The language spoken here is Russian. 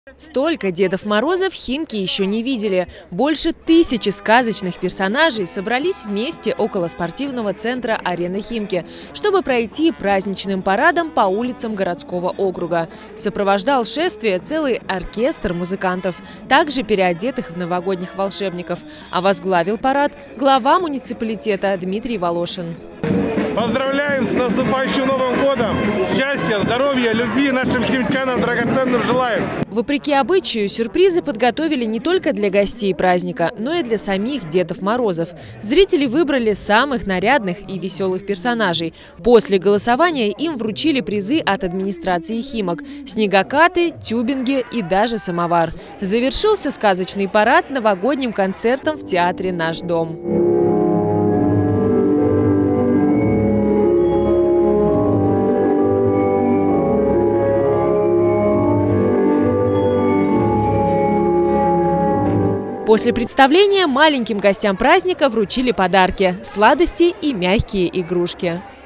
Столько Дедов Морозов Химки еще не видели. Больше 1000 сказочных персонажей собрались вместе около спортивного центра «Арена Химки», чтобы пройти праздничным парадом по улицам городского округа. Сопровождал шествие целый оркестр музыкантов, также переодетых в новогодних волшебников. А возглавил парад глава муниципалитета Дмитрий Волошин. Поздравляем с наступающим Новым годом! Счастья, здоровья, любви нашим химчанам драгоценным желаем! Вопреки обычаю, сюрпризы подготовили не только для гостей праздника, но и для самих Дедов Морозов. Зрители выбрали самых нарядных и веселых персонажей. После голосования им вручили призы от администрации Химок – снегокаты, тюбинги и даже самовар. Завершился сказочный парад новогодним концертом в театре «Наш дом». После представления маленьким гостям праздника вручили подарки – сладости и мягкие игрушки.